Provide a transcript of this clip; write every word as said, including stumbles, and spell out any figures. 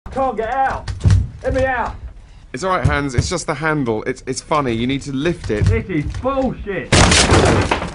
Can't get out. Let me out. It's alright, Hans. It's just the handle. It's it's funny. You need to lift it. This is bullshit.